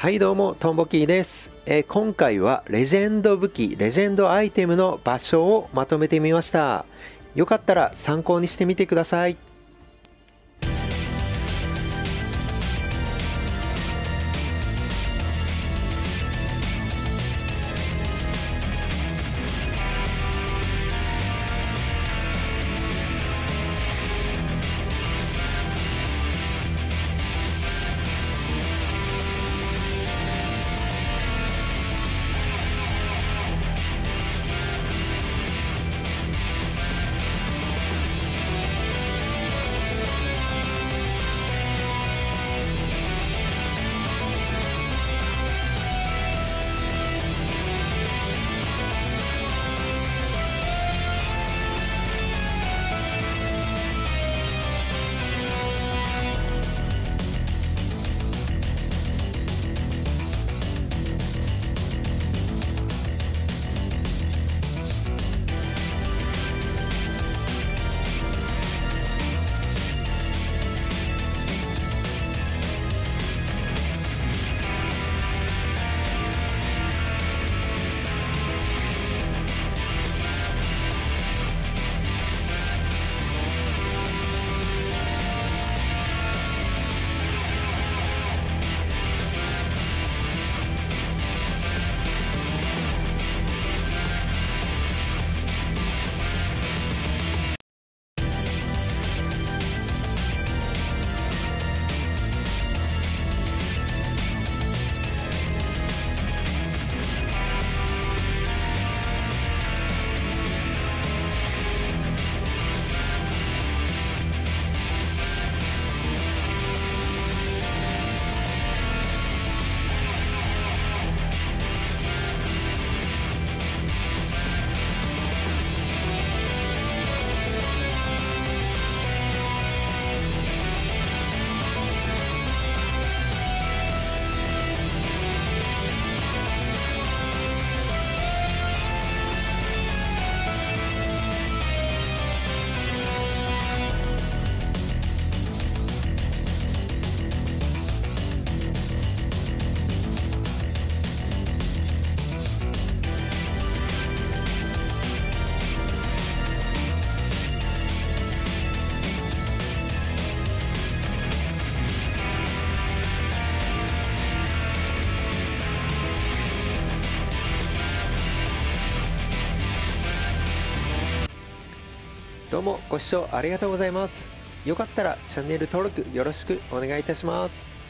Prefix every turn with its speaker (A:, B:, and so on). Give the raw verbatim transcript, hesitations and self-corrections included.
A: はいどうも、トンボキーです。えー今回はレジェンド武器、レジェンドアイテムの場所をまとめてみました。よかったら参考にしてみてください。どうもご視聴ありがとうございます。よかったらチャンネル登録よろしくお願いいたします。